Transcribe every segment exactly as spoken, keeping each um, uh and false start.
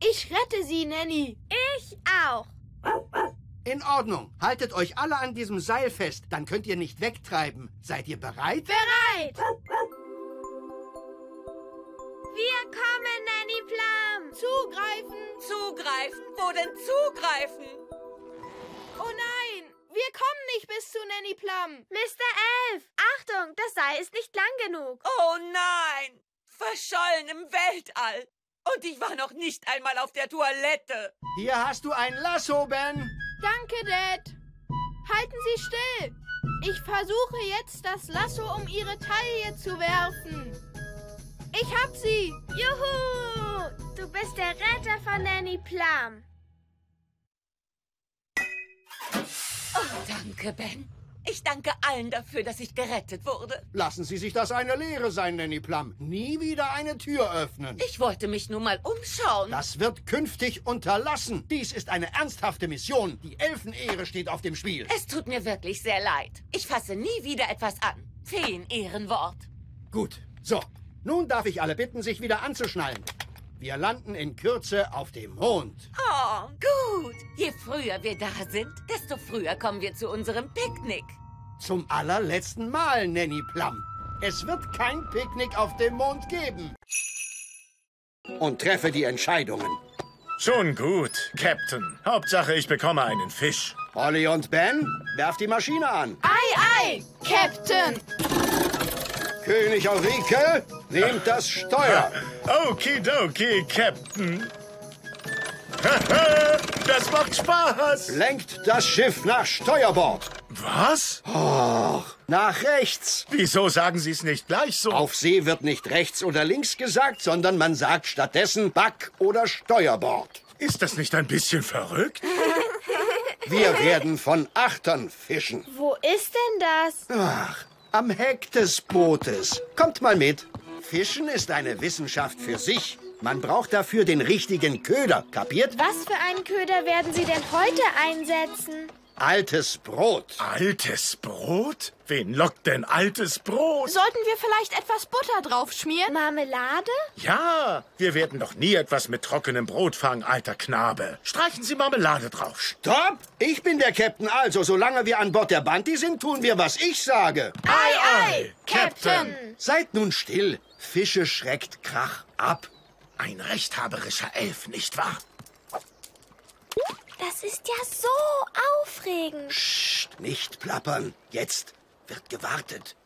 Ich rette Sie, Nanny. Ich auch. In Ordnung. Haltet euch alle an diesem Seil fest. Dann könnt ihr nicht wegtreiben. Seid ihr bereit? Bereit. Wir kommen, Nanny Plum. Zugreifen. Zugreifen? Wo denn zugreifen? Oh nein, wir kommen nicht bis zu Nanny Plum. Mister Elf, Achtung, das Seil ist nicht lang genug. Oh nein! Verschollen im Weltall. Und ich war noch nicht einmal auf der Toilette. Hier hast du ein Lasso, Ben. Danke, Dad. Halten Sie still. Ich versuche jetzt, das Lasso um Ihre Taille zu werfen. Ich hab sie. Juhu! Du bist der Retter von Nanny Plum. Oh, danke, Ben. Ich danke allen dafür, dass ich gerettet wurde. Lassen Sie sich das eine Lehre sein, Nanny Plum. Nie wieder eine Tür öffnen. Ich wollte mich nur mal umschauen. Das wird künftig unterlassen. Dies ist eine ernsthafte Mission. Die Elfenehre steht auf dem Spiel. Es tut mir wirklich sehr leid. Ich fasse nie wieder etwas an. Feen-Ehrenwort. Gut, so. Nun darf ich alle bitten, sich wieder anzuschnallen. Wir landen in Kürze auf dem Mond. Oh, gut. Je früher wir da sind, desto früher kommen wir zu unserem Picknick. Zum allerletzten Mal, Nanny Plum. Es wird kein Picknick auf dem Mond geben. Und treffe die Entscheidungen. Schon gut, Captain. Hauptsache, ich bekomme einen Fisch. Holly und Ben, werft die Maschine an. Ei, ei, Captain. König Ulrike, nehmt das Steuer. Okidoki, Captain. Das macht Spaß. Lenkt das Schiff nach Steuerbord. Was? Och, nach rechts. Wieso sagen Sie es nicht gleich so? Auf See wird nicht rechts oder links gesagt, sondern man sagt stattdessen Back- oder Steuerbord. Ist das nicht ein bisschen verrückt? Wir werden von Achtern fischen. Wo ist denn das? Ach, am Heck des Bootes. Kommt mal mit. Fischen ist eine Wissenschaft für sich. Man braucht dafür den richtigen Köder, kapiert? Was für einen Köder werden Sie denn heute einsetzen? Altes Brot. Altes Brot? Wen lockt denn altes Brot? Sollten wir vielleicht etwas Butter drauf schmieren? Marmelade? Ja, wir werden doch nie etwas mit trockenem Brot fangen, alter Knabe. Streichen Sie Marmelade drauf. Stopp! Ich bin der Captain, also solange wir an Bord der Bounty sind, tun wir, was ich sage. Ei, ei, Captain. Seid nun still. Fische schreckt Krach ab. Ein rechthaberischer Elf, nicht wahr? Das ist ja so aufregend. Psst, nicht plappern. Jetzt wird gewartet.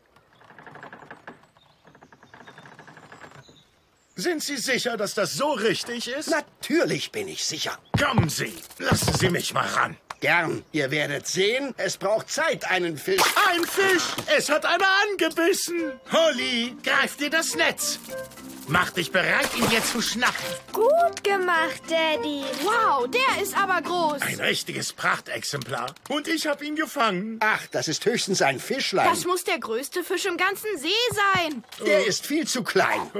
Sind Sie sicher, dass das so richtig ist? Natürlich bin ich sicher. Kommen Sie, lassen Sie mich mal ran. Gern. Ihr werdet sehen, es braucht Zeit, einen Fisch. Ein Fisch! Es hat einer angebissen! Holly, greif dir das Netz! Mach dich bereit, ihn jetzt zu schnappen. Gut gemacht, Daddy. Wow, der ist aber groß. Ein richtiges Prachtexemplar. Und ich hab ihn gefangen. Ach, das ist höchstens ein Fischlein. Das muss der größte Fisch im ganzen See sein. Der ist viel zu klein.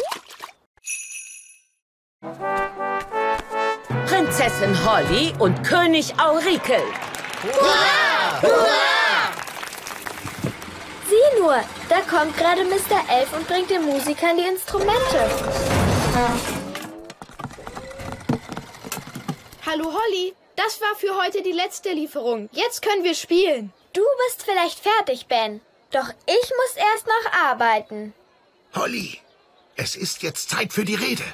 Prinzessin Holly und König Aurikel. Hurra! Hurra! Sieh nur, da kommt gerade Mister Elf und bringt den Musikern die Instrumente. Hallo Holly, das war für heute die letzte Lieferung. Jetzt können wir spielen. Du bist vielleicht fertig, Ben. Doch ich muss erst noch arbeiten. Holly, es ist jetzt Zeit für die Rede.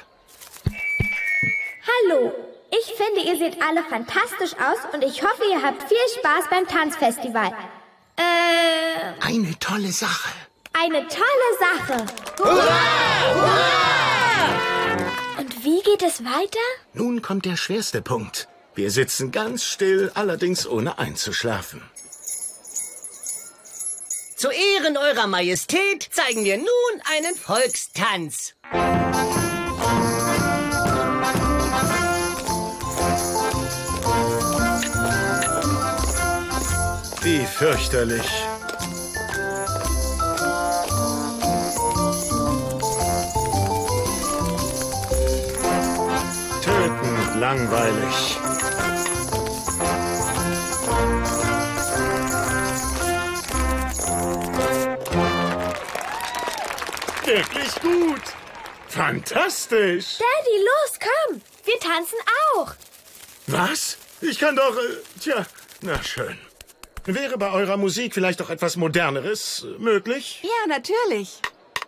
Hallo, ich finde, ihr seht alle fantastisch aus und ich hoffe, ihr habt viel Spaß beim Tanzfestival. Äh, Eine tolle Sache. eine tolle Sache. Hurra! Hurra! Und wie geht es weiter? Nun kommt der schwerste Punkt. Wir sitzen ganz still, allerdings ohne einzuschlafen. Zu Ehren eurer Majestät zeigen wir nun einen Volkstanz. Wie fürchterlich. Tötend langweilig. Wirklich gut. Fantastisch. Daddy, los, komm. Wir tanzen auch. Was? Ich kann doch... Äh, tja, na schön. Wäre bei eurer Musik vielleicht doch etwas Moderneres äh, möglich? Ja, natürlich.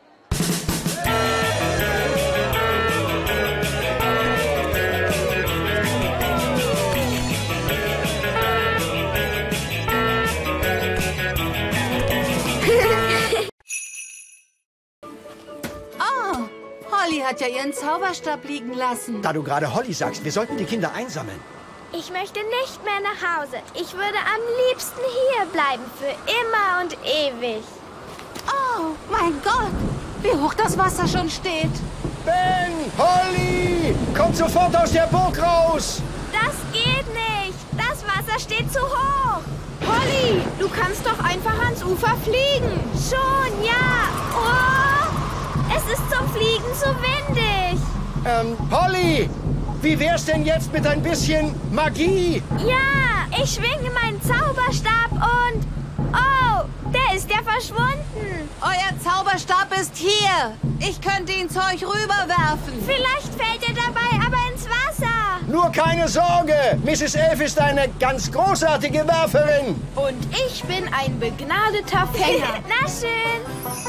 Oh, Holly hat ja ihren Zauberstab liegen lassen. Da du gerade Holly sagst, wir sollten die Kinder einsammeln. Ich möchte nicht mehr nach Hause. Ich würde am liebsten hier bleiben, für immer und ewig. Oh, mein Gott, wie hoch das Wasser schon steht. Ben! Holly! Kommt sofort aus der Burg raus! Das geht nicht. Das Wasser steht zu hoch. Holly, du kannst doch einfach ans Ufer fliegen. Schon, ja. Oh, es ist zum Fliegen zu windig. Ähm, Holly! Wie wär's denn jetzt mit ein bisschen Magie? Ja, ich schwinge meinen Zauberstab und... Oh, der ist ja verschwunden. Euer Zauberstab ist hier. Ich könnte ihn zu euch rüberwerfen. Vielleicht fällt er dabei aber ins Wasser. Nur keine Sorge! Misses Elf ist eine ganz großartige Werferin! Und ich bin ein begnadeter Fänger. Na schön.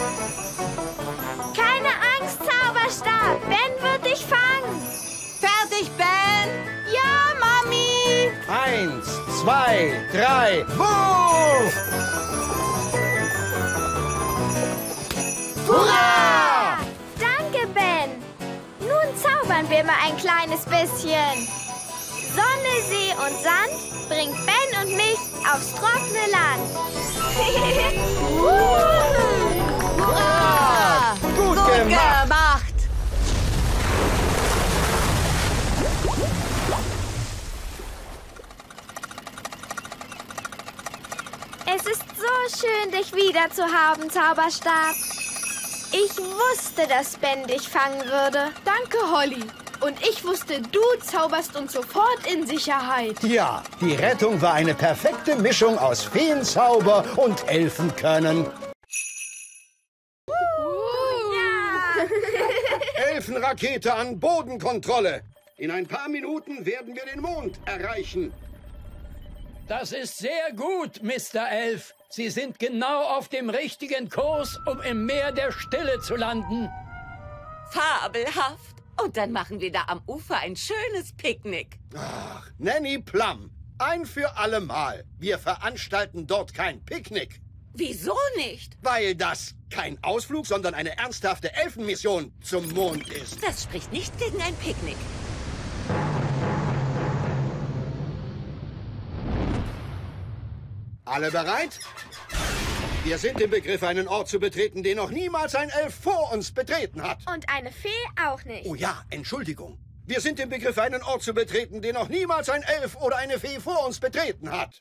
Keine Angst, Zauberstab. Ben wird dich fangen. Fertig, Ben? Ja, Mami. Eins, zwei, drei, Wurf! Hurra! Danke, Ben. Nun zaubern wir mal ein kleines bisschen. Sonne, See und Sand bringt Ben und mich aufs trockene Land. Hurra! Gut, Gut gemacht! gemacht. Es ist so schön, dich wieder zu haben, Zauberstab. Ich wusste, dass Ben dich fangen würde. Danke, Holly. Und ich wusste, du zauberst uns sofort in Sicherheit. Ja, die Rettung war eine perfekte Mischung aus Feenzauber und Elfenkönnen. Ja. Elfenrakete an Bodenkontrolle. In ein paar Minuten werden wir den Mond erreichen. Das ist sehr gut, Mister Elf. Sie sind genau auf dem richtigen Kurs, um im Meer der Stille zu landen. Fabelhaft. Und dann machen wir da am Ufer ein schönes Picknick. Ach, Nanny Plum, ein für alle Mal. Wir veranstalten dort kein Picknick. Wieso nicht? Weil das kein Ausflug, sondern eine ernsthafte Elfenmission zum Mond ist. Das spricht nicht gegen ein Picknick. Alle bereit? Wir sind im Begriff, einen Ort zu betreten, den noch niemals ein Elf vor uns betreten hat. Und eine Fee auch nicht. Oh ja, Entschuldigung. Wir sind im Begriff, einen Ort zu betreten, den noch niemals ein Elf oder eine Fee vor uns betreten hat.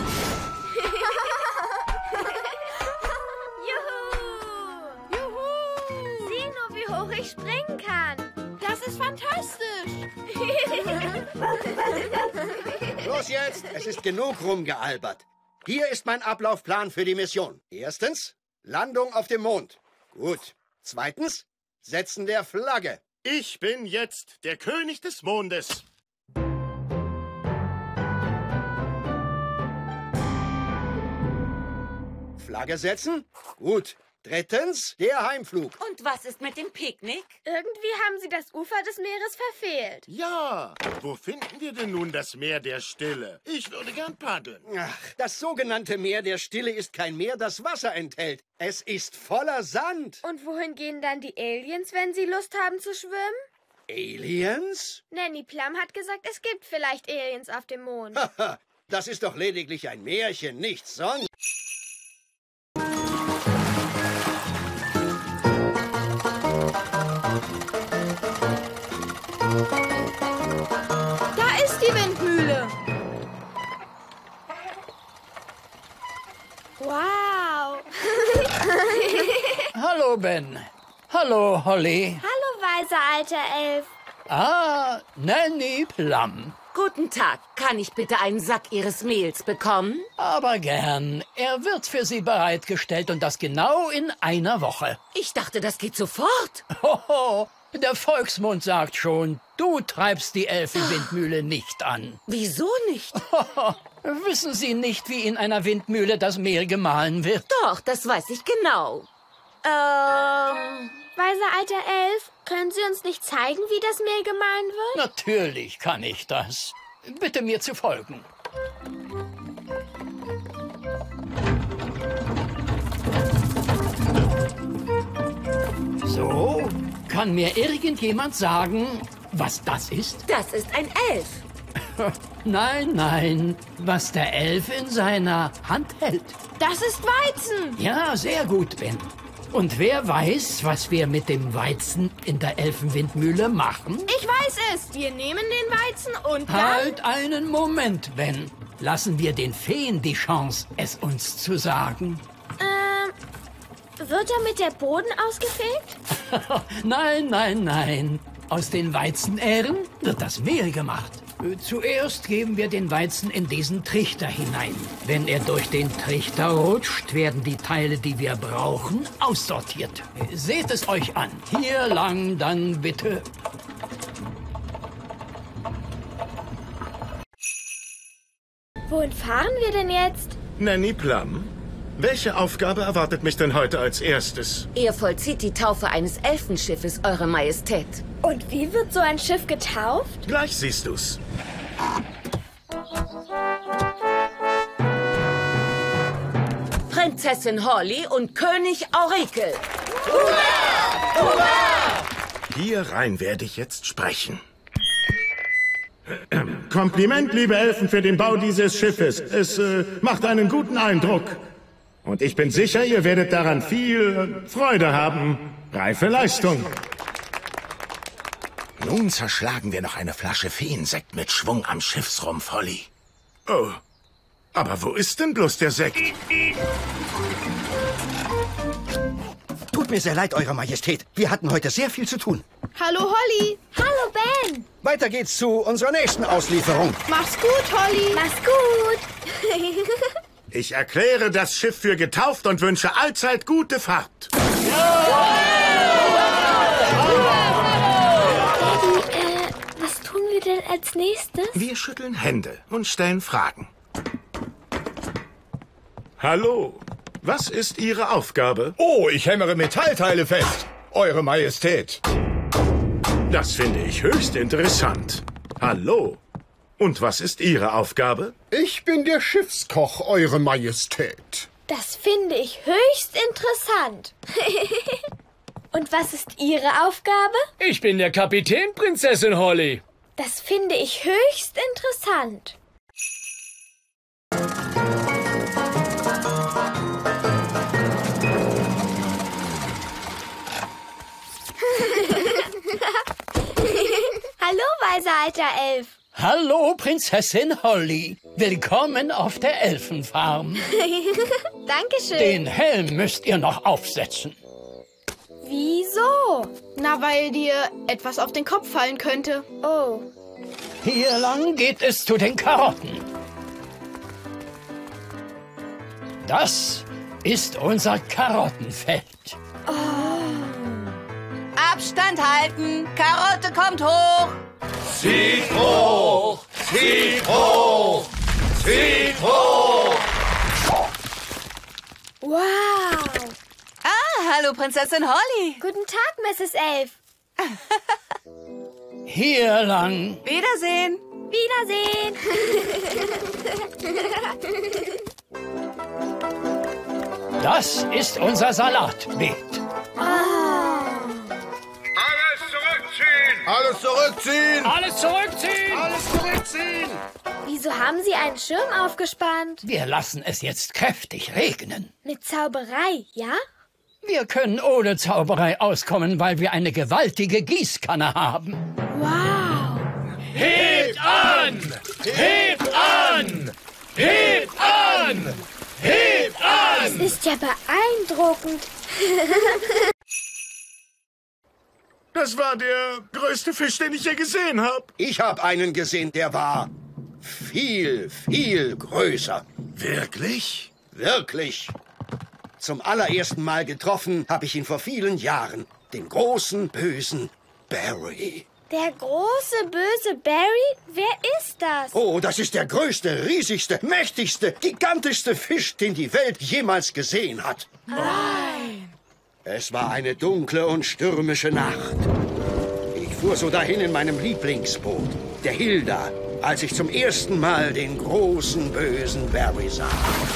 Juhu! Juhu! Sieh nur, wie hoch ich springen kann. Das ist fantastisch. Los jetzt, es ist genug rumgealbert. Hier ist mein Ablaufplan für die Mission. Erstens, Landung auf dem Mond. Gut. Zweitens, Setzen der Flagge. Ich bin jetzt der König des Mondes. Flagge setzen. Gut. Drittens, der Heimflug. Und was ist mit dem Picknick? Irgendwie haben sie das Ufer des Meeres verfehlt. Ja, wo finden wir denn nun das Meer der Stille? Ich würde gern paddeln. Ach, das sogenannte Meer der Stille ist kein Meer, das Wasser enthält. Es ist voller Sand. Und wohin gehen dann die Aliens, wenn sie Lust haben zu schwimmen? Aliens? Nanny Plum hat gesagt, es gibt vielleicht Aliens auf dem Mond. Haha, das ist doch lediglich ein Märchen, nichts sonst. Da ist die Windmühle. Wow. Hallo, Ben. Hallo, Holly. Hallo, weiser alter Elf. Ah, Nanny Plum. Guten Tag. Kann ich bitte einen Sack Ihres Mehls bekommen? Aber gern. Er wird für Sie bereitgestellt und das genau in einer Woche. Ich dachte, das geht sofort. Hoho, Der Volksmund sagt schon, du treibst die Elfenwindmühle nicht an. Wieso nicht? Wissen Sie nicht, wie in einer Windmühle das Mehl gemahlen wird? Doch, das weiß ich genau. Ähm... Weiser alter Elf, können Sie uns nicht zeigen, wie das Mehl gemahlen wird? Natürlich kann ich das. Bitte mir zu folgen. So, kann mir irgendjemand sagen, was das ist? Das ist ein Elf. Nein, nein, was der Elf in seiner Hand hält. Das ist Weizen. Ja, sehr gut, Ben. Und wer weiß, was wir mit dem Weizen in der Elfenwindmühle machen? Ich weiß es. Wir nehmen den Weizen und dann... Halt einen Moment, Ben. Lassen wir den Feen die Chance, es uns zu sagen. Ähm, wird damit der Boden ausgefegt? Nein, nein, nein. Aus den Weizenähren wird das Mehl gemacht. Zuerst geben wir den Weizen in diesen Trichter hinein. Wenn er durch den Trichter rutscht, werden die Teile, die wir brauchen, aussortiert. Seht es euch an. Hier lang dann bitte. Wohin fahren wir denn jetzt? Nanny Plum, welche Aufgabe erwartet mich denn heute als erstes? Ihr vollzieht die Taufe eines Elfenschiffes, Eure Majestät. Und wie wird so ein Schiff getauft? Gleich siehst du's. Prinzessin Holly und König Aurikel. Hier rein werde ich jetzt sprechen. Kompliment, liebe Elfen, für den Bau dieses Schiffes. Es äh, macht einen guten Eindruck. Und ich bin sicher, ihr werdet daran viel äh, Freude haben. Reife Leistung. Nun zerschlagen wir noch eine Flasche Feensekt mit Schwung am Schiffsrumpf, Holly. Oh, aber wo ist denn bloß der Sekt? Tut mir sehr leid, Eure Majestät. Wir hatten heute sehr viel zu tun. Hallo, Holly. Hallo, Ben. Weiter geht's zu unserer nächsten Auslieferung. Mach's gut, Holly. Mach's gut. Ich erkläre das Schiff für getauft und wünsche allzeit gute Fahrt. Äh, was tun wir denn als nächstes? Wir schütteln Hände und stellen Fragen. Hallo, was ist Ihre Aufgabe? Oh, ich hämmere Metallteile fest, Eure Majestät. Das finde ich höchst interessant. Hallo, und was ist Ihre Aufgabe? Ich bin der Schiffskoch, Eure Majestät. Das finde ich höchst interessant. Und was ist Ihre Aufgabe? Ich bin der Kapitän, Prinzessin Holly. Das finde ich höchst interessant. Hallo, weiser alter Elf. Hallo, Prinzessin Holly. Willkommen auf der Elfenfarm. Dankeschön. Den Helm müsst ihr noch aufsetzen. Wieso? Na, weil dir etwas auf den Kopf fallen könnte. Oh. Hier lang geht es zu den Karotten. Das ist unser Karottenfeld. Abstand halten. Karotte kommt hoch. Zieht hoch, zieht hoch, zieht hoch. Wow. Ah, hallo Prinzessin Holly. Guten Tag, Misses Elf. Hier lang. Wiedersehen. Wiedersehen. Das ist unser Salatbeet. Alles zurückziehen! Alles zurückziehen! Alles zurückziehen! Wieso haben Sie einen Schirm aufgespannt? Wir lassen es jetzt kräftig regnen. Mit Zauberei, ja? Wir können ohne Zauberei auskommen, weil wir eine gewaltige Gießkanne haben. Wow. Hebt an! Hebt an! Hebt an! Hebt an! Das ist ja beeindruckend. Das war der größte Fisch, den ich je gesehen habe. Ich habe einen gesehen, der war viel, viel größer. Wirklich? Wirklich. Zum allerersten Mal getroffen habe ich ihn vor vielen Jahren. Den großen, bösen Barry. Der große, böse Barry? Wer ist das? Oh, das ist der größte, riesigste, mächtigste, gigantischste Fisch, den die Welt jemals gesehen hat. Nein. Es war eine dunkle und stürmische Nacht. Ich fuhr so dahin in meinem Lieblingsboot, der Hilda, als ich zum ersten Mal den großen, bösen Barry sah.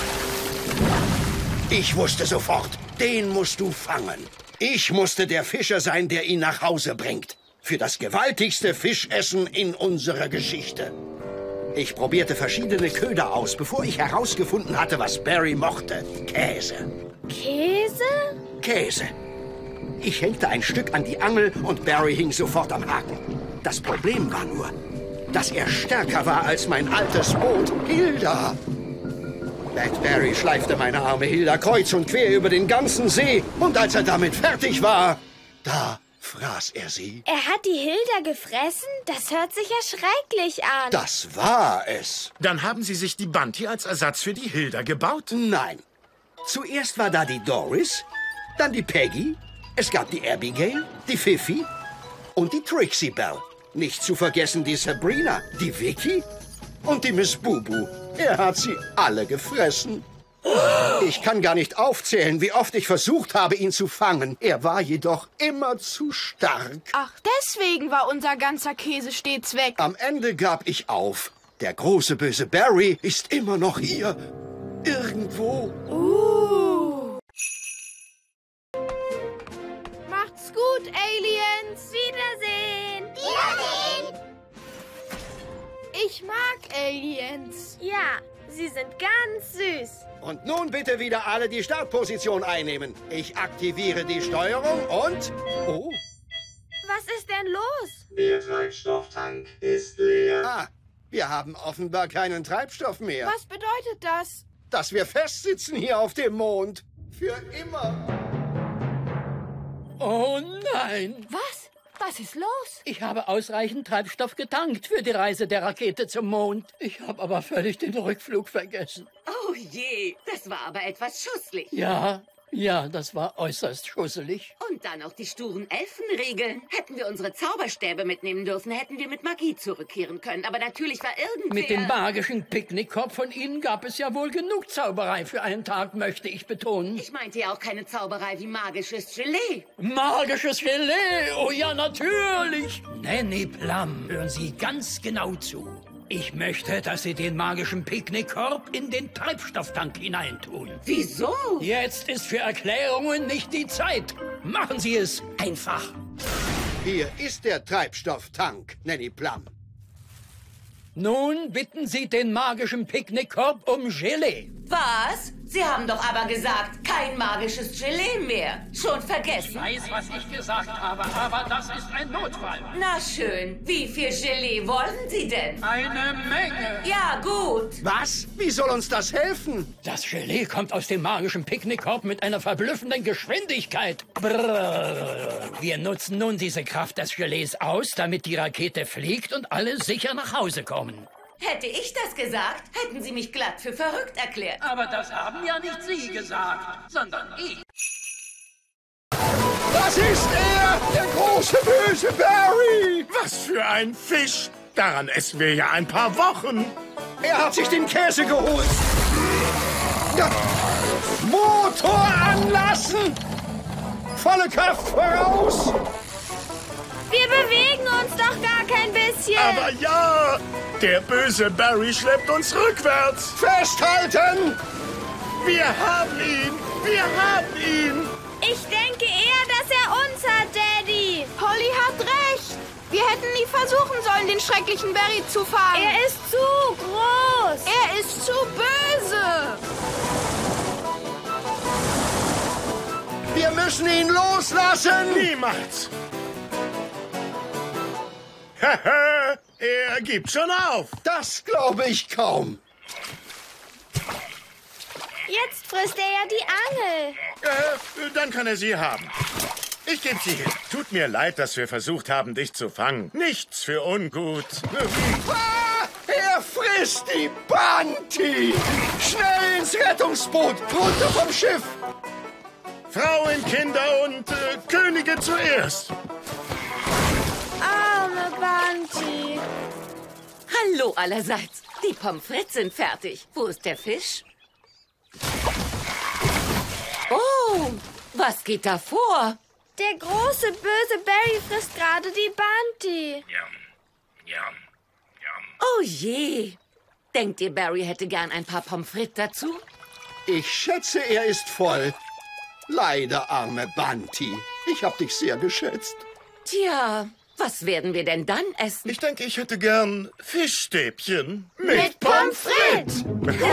Ich wusste sofort, den musst du fangen. Ich musste der Fischer sein, der ihn nach Hause bringt. Für das gewaltigste Fischessen in unserer Geschichte. Ich probierte verschiedene Köder aus, bevor ich herausgefunden hatte, was Barry mochte. Käse. Käse? Käse. Ich hängte ein Stück an die Angel und Barry hing sofort am Haken. Das Problem war nur, dass er stärker war als mein altes Boot, Hilda. Bad Barry schleifte meine arme Hilda kreuz und quer über den ganzen See. Und als er damit fertig war, da fraß er sie. Er hat die Hilda gefressen? Das hört sich ja schrecklich an. Das war es. Dann haben Sie sich die Bunty als Ersatz für die Hilda gebaut? Nein. Zuerst war da die Doris, dann die Peggy, es gab die Abigail, die Fifi und die Trixie Belle. Nicht zu vergessen die Sabrina, die Vicky und die Miss Bubu. Er hat sie alle gefressen. Ich kann gar nicht aufzählen, wie oft ich versucht habe, ihn zu fangen. Er war jedoch immer zu stark. Ach, deswegen war unser ganzer Käse stets weg. Am Ende gab ich auf. Der große böse Barry ist immer noch hier. Irgendwo. Uh. Macht's gut, Aliens. Wiedersehen. Wiedersehen. Ich mag Aliens. Ja, sie sind ganz süß. Und nun bitte wieder alle die Startposition einnehmen. Ich aktiviere die Steuerung und... Oh. Was ist denn los? Der Treibstofftank ist leer. Ah, wir haben offenbar keinen Treibstoff mehr. Was bedeutet das? Dass wir festsitzen hier auf dem Mond. Für immer. Oh nein! Was? Was ist los? Ich habe ausreichend Treibstoff getankt für die Reise der Rakete zum Mond. Ich habe aber völlig den Rückflug vergessen. Oh je, das war aber etwas schusslich. Ja, ja, das war äußerst schusselig. Und dann noch die sturen Elfenregeln. Hätten wir unsere Zauberstäbe mitnehmen dürfen, hätten wir mit Magie zurückkehren können. Aber natürlich war irgendwer... Mit dem magischen Picknickkorb von Ihnen gab es ja wohl genug Zauberei für einen Tag, möchte ich betonen. Ich meinte ja auch keine Zauberei wie magisches Gelee. Magisches Gelee? Oh ja, natürlich. Nanny Plum, hören Sie ganz genau zu. Ich möchte, dass Sie den magischen Picknickkorb in den Treibstofftank hineintun. Wieso? Jetzt ist für Erklärungen nicht die Zeit. Machen Sie es einfach. Hier ist der Treibstofftank, Nanny Plum. Nun bitten Sie den magischen Picknickkorb um Gelee. Was? Sie haben doch aber gesagt, kein magisches Gelee mehr. Schon vergessen. Ich weiß, was ich gesagt habe, aber das ist ein Notfall. Na schön. Wie viel Gelee wollen Sie denn? Eine Menge. Ja, gut. Was? Wie soll uns das helfen? Das Gelee kommt aus dem magischen Picknickkorb mit einer verblüffenden Geschwindigkeit. Brrr. Wir nutzen nun diese Kraft des Gelees aus, damit die Rakete fliegt und alle sicher nach Hause kommen. Hätte ich das gesagt, hätten Sie mich glatt für verrückt erklärt. Aber das haben ja nicht Sie gesagt, sondern ich. Das ist er, der große böse Barry. Was für ein Fisch! Daran essen wir ja ein paar Wochen. Er hat sich den Käse geholt. Ja. Motor anlassen! Volle Kraft voraus! Wir bewegen uns doch gar kein bisschen. Aber ja, der böse Barry schleppt uns rückwärts. Festhalten! Wir haben ihn! Wir haben ihn! Ich denke eher, dass er uns hat, Daddy. Holly hat recht. Wir hätten nie versuchen sollen, den schrecklichen Barry zu fangen. Er ist zu groß. Er ist zu böse. Wir müssen ihn loslassen! Niemals! Haha, er gibt schon auf. Das glaube ich kaum. Jetzt frisst er ja die Angel. Äh, dann kann er sie haben. Ich gebe sie hin. Tut mir leid, dass wir versucht haben, dich zu fangen. Nichts für ungut. Ah, er frisst die Bunty! Schnell ins Rettungsboot, runter vom Schiff! Frauen, Kinder und äh, Könige zuerst. Hallo allerseits. Die Pommes frites sind fertig. Wo ist der Fisch? Oh, was geht da vor? Der große, böse Barry frisst gerade die Bounty. Oh je. Denkt ihr, Barry hätte gern ein paar Pommes frites dazu? Ich schätze, er ist voll. Leider, arme Bounty. Ich hab dich sehr geschätzt. Tja, was werden wir denn dann essen? Ich denke, ich hätte gern Fischstäbchen. Mit Pommes frites!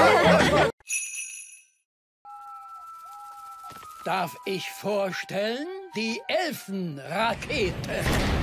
Darf ich vorstellen, die Elfenrakete.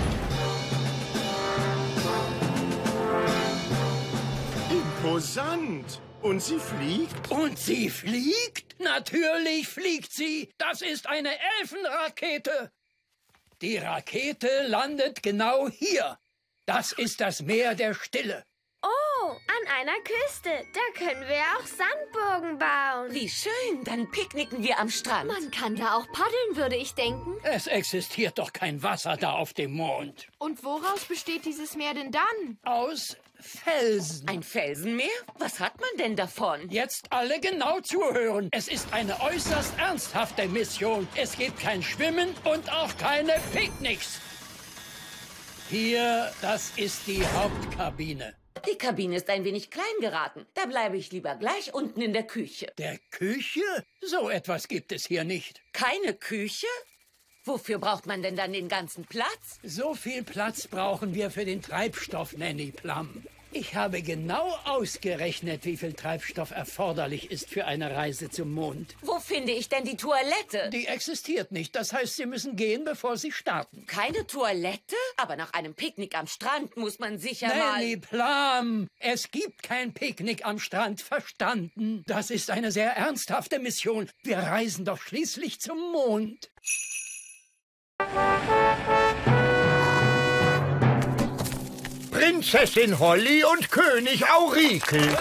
Imposant. Und sie fliegt? Und sie fliegt? Natürlich fliegt sie. Das ist eine Elfenrakete. Die Rakete landet genau hier. Das ist das Meer der Stille. Oh, an einer Küste. Da können wir auch Sandburgen bauen. Wie schön, dann picknicken wir am Strand. Man kann da auch paddeln, würde ich denken. Es existiert doch kein Wasser da auf dem Mond. Und woraus besteht dieses Meer denn dann? Aus Felsen. Ein Felsenmeer? Was hat man denn davon? Jetzt alle genau zuhören. Es ist eine äußerst ernsthafte Mission. Es gibt kein Schwimmen und auch keine Picknicks. Hier, das ist die Hauptkabine. Die Kabine ist ein wenig klein geraten. Da bleibe ich lieber gleich unten in der Küche. Der Küche? So etwas gibt es hier nicht. Keine Küche? Wofür braucht man denn dann den ganzen Platz? So viel Platz brauchen wir für den Treibstoff, Nanny Plum. Ich habe genau ausgerechnet, wie viel Treibstoff erforderlich ist für eine Reise zum Mond. Wo finde ich denn die Toilette? Die existiert nicht. Das heißt, Sie müssen gehen, bevor Sie starten. Keine Toilette? Aber nach einem Picknick am Strand muss man sicher Nanny mal... Plum, es gibt kein Picknick am Strand, verstanden? Das ist eine sehr ernsthafte Mission. Wir reisen doch schließlich zum Mond. Prinzessin Holly und König Aurikel.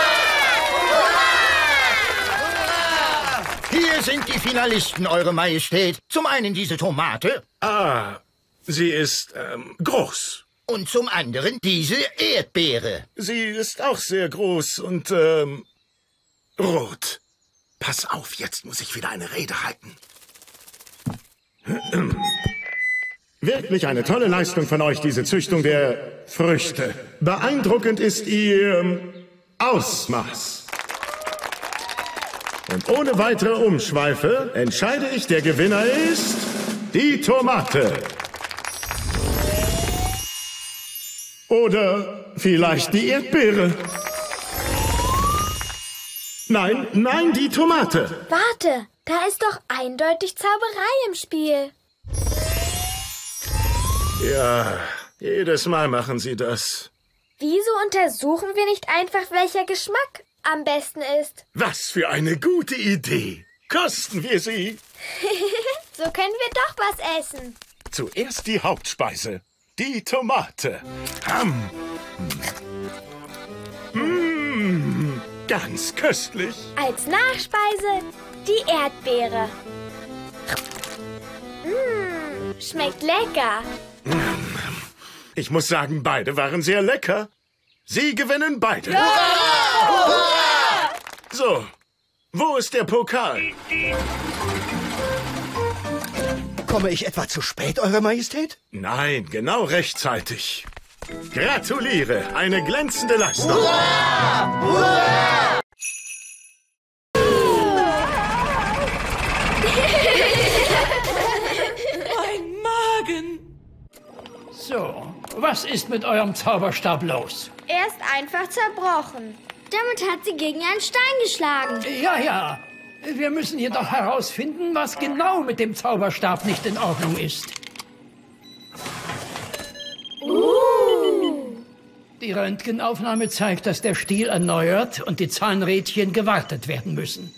Hier sind die Finalisten, Eure Majestät. Zum einen diese Tomate. Ah, sie ist ähm, groß. Und zum anderen diese Erdbeere. Sie ist auch sehr groß und ähm, rot. Pass auf, jetzt muss ich wieder eine Rede halten. Wirklich eine tolle Leistung von euch, diese Züchtung der Früchte. Beeindruckend ist ihr Ausmaß. Und ohne weitere Umschweife entscheide ich, der Gewinner ist die Tomate. Oder vielleicht die Erdbeere. Nein, nein, die Tomate. Warte, da ist doch eindeutig Zauberei im Spiel. Ja, jedes Mal machen sie das. Wieso untersuchen wir nicht einfach, welcher Geschmack am besten ist? Was für eine gute Idee. Kosten wir sie. So können wir doch was essen. Zuerst die Hauptspeise. Die Tomate. Ham. Mmh, ganz köstlich. Als Nachspeise die Erdbeere. Mmh, schmeckt lecker. Ich muss sagen, beide waren sehr lecker. Sie gewinnen beide. Hurra! Hurra! So, wo ist der Pokal? Komme ich etwa zu spät, Eure Majestät? Nein, genau rechtzeitig. Gratuliere, eine glänzende Leistung. Hurra! Hurra! Mein Magen! So, was ist mit eurem Zauberstab los? Er ist einfach zerbrochen. Damit hat sie gegen einen Stein geschlagen. Ja, ja. Wir müssen jedoch herausfinden, was genau mit dem Zauberstab nicht in Ordnung ist. Uh. Die Röntgenaufnahme zeigt, dass der Stiel erneuert und die Zahnrädchen gewartet werden müssen.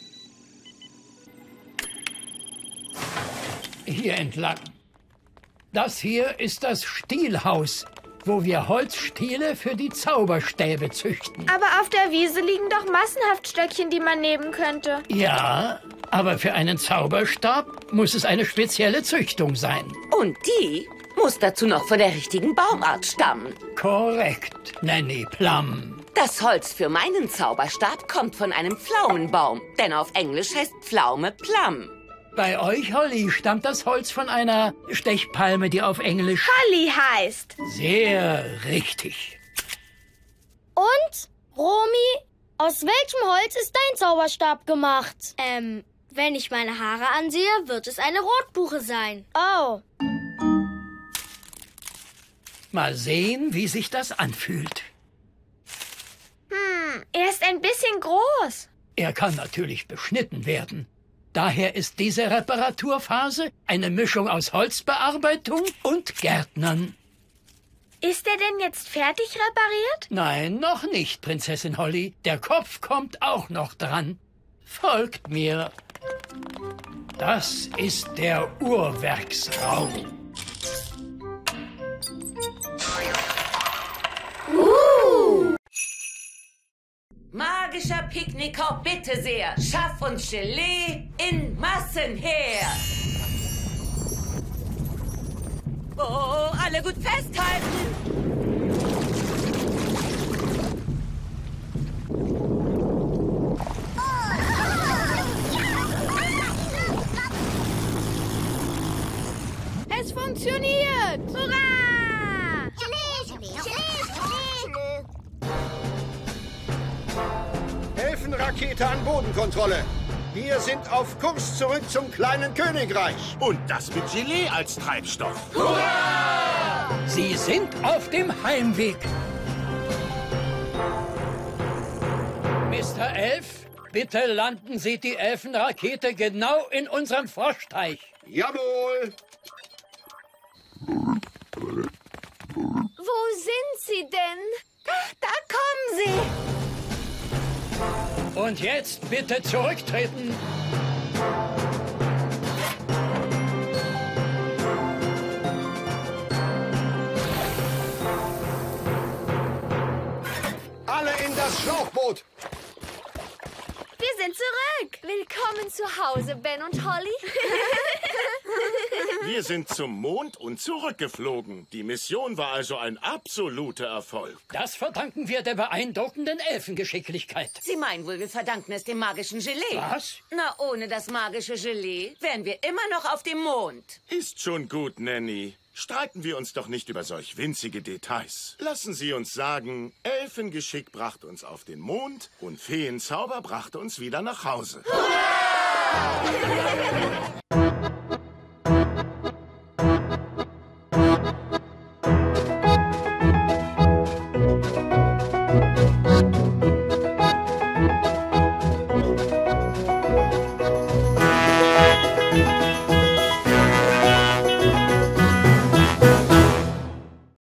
Hier entlang. Das hier ist das Stielhaus, wo wir Holzstiele für die Zauberstäbe züchten. Aber auf der Wiese liegen doch massenhaft Stöckchen, die man nehmen könnte. Ja, aber für einen Zauberstab muss es eine spezielle Züchtung sein. Und die muss dazu noch von der richtigen Baumart stammen. Korrekt, Nanny Plum. Das Holz für meinen Zauberstab kommt von einem Pflaumenbaum, denn auf Englisch heißt Pflaume Plum. Bei euch, Holly, stammt das Holz von einer Stechpalme, die auf Englisch Holly heißt. Sehr richtig. Und, Romy, aus welchem Holz ist dein Zauberstab gemacht? Ähm, wenn ich meine Haare ansehe, wird es eine Rotbuche sein. Oh. Mal sehen, wie sich das anfühlt. Hm, er ist ein bisschen groß. Er kann natürlich beschnitten werden. Daher ist diese Reparaturphase eine Mischung aus Holzbearbeitung und Gärtnern. Ist er denn jetzt fertig repariert? Nein, noch nicht, Prinzessin Holly. Der Kopf kommt auch noch dran. Folgt mir. Das ist der Uhrwerksraum. Uh. Magischer Picknickkorb, bitte sehr. Schaff uns Gelee in Massen her. Oh, alle gut festhalten. Es funktioniert! Hurra! Elfenrakete an Bodenkontrolle. Wir sind auf Kurs zurück zum kleinen Königreich. Und das mit Gelee als Treibstoff. Hurra! Sie sind auf dem Heimweg. Mister Elf, bitte landen Sie die Elfenrakete genau in unserem Froschteich. Jawohl! Wo sind Sie denn? Da kommen Sie! Und jetzt bitte zurücktreten. Alle in das Schlauchboot! Wir sind zurück! Willkommen zu Hause, Ben und Holly. Wir sind zum Mond und zurückgeflogen. Die Mission war also ein absoluter Erfolg. Das verdanken wir der beeindruckenden Elfengeschicklichkeit. Sie meinen wohl, wir verdanken es dem magischen Gelee? Was? Na, ohne das magische Gelee wären wir immer noch auf dem Mond. Ist schon gut, Nanny. Streiten wir uns doch nicht über solch winzige Details. Lassen Sie uns sagen, Elfengeschick brachte uns auf den Mond und Feenzauber brachte uns wieder nach Hause. Hurra!